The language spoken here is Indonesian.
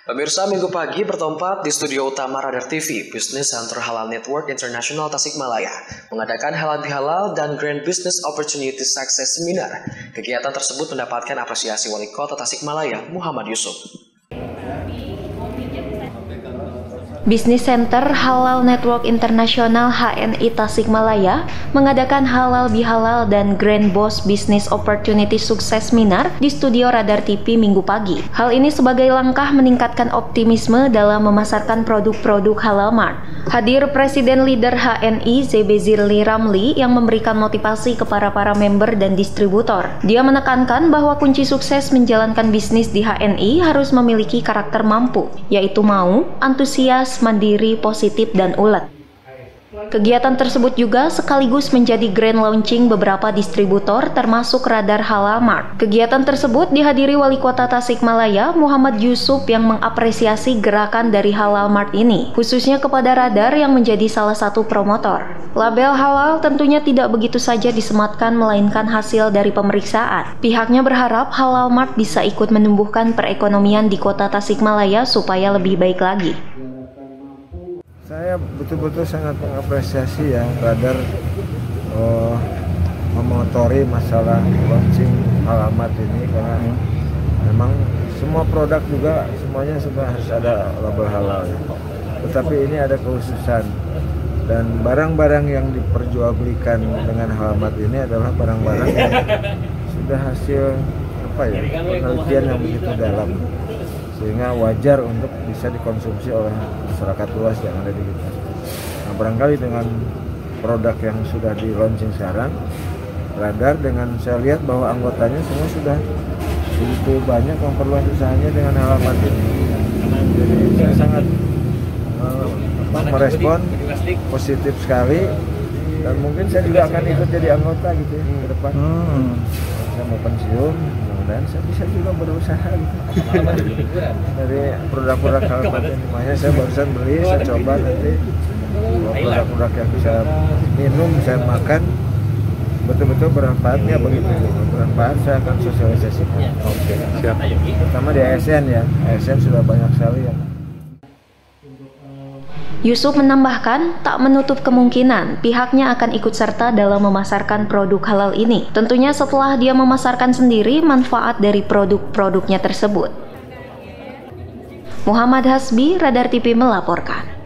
Pemirsa, Minggu pagi bertempat di studio utama Radar TV, Business Center Halal Network International Tasikmalaya mengadakan halal bihalal dan Grand Business Opportunity Success Seminar. Kegiatan tersebut mendapatkan apresiasi Wali Kota Tasikmalaya, Muhammad Yusuf. Business Center Halal Network International HNI Tasikmalaya mengadakan halal bihalal dan Grand Boss Business Opportunity Sukses Seminar di studio Radar TV Minggu pagi. Hal ini sebagai langkah meningkatkan optimisme dalam memasarkan produk-produk halal mart. Hadir Presiden Leader HNI ZB Zirli Ramli yang memberikan motivasi kepada para member dan distributor. Dia menekankan bahwa kunci sukses menjalankan bisnis di HNI harus memiliki karakter mampu, yaitu mau, antusias, mandiri, positif, dan ulet. Kegiatan tersebut juga sekaligus menjadi grand launching beberapa distributor termasuk Radar Halal Mart. Kegiatan tersebut dihadiri Wali Kota Tasikmalaya, Muhammad Yusuf, yang mengapresiasi gerakan dari Halal Mart ini, khususnya kepada Radar yang menjadi salah satu promotor. Label halal tentunya tidak begitu saja disematkan melainkan hasil dari pemeriksaan. Pihaknya berharap Halal Mart bisa ikut menumbuhkan perekonomian di Kota Tasikmalaya supaya lebih baik lagi. Saya betul-betul sangat mengapresiasi ya Radar memotori masalah launching Halal Mart ini, karena memang semua produk juga semuanya sudah harus ada label halal ya. Tetapi ini ada kekhususan, dan barang-barang yang diperjualbelikan dengan Halal Mart ini adalah barang-barang yang sudah hasil penelitian yang begitu dalam, sehingga wajar untuk bisa dikonsumsi oleh masyarakat luas yang ada di kita. Nah, barangkali dengan produk yang sudah di launching sekarang, Radar dengan saya lihat bahwa anggotanya semua sudah begitu banyak memperluas usahanya dengan Halal Mart ini. Jadi saya sangat merespon positif sekali, dan mungkin saya juga akan ikut jadi anggota gitu ya ke depan. Saya mau pensiun, dan saya bisa juga berusaha gitu. Dari produk-produk Halal Mart ini. Makanya saya barusan beli, saya coba nanti produk-produk yang bisa minum, bisa makan, betul-betul bermanfaatnya begitu. Bermanfaat saya akan sosialisasikan. Oke, siap. Pertama di ASN ya, ASN sudah banyak sekali yang. Yusuf menambahkan, tak menutup kemungkinan pihaknya akan ikut serta dalam memasarkan produk halal ini. Tentunya setelah dia memasarkan sendiri manfaat dari produk-produknya tersebut. Muhammad Hasbi, Radar TV melaporkan.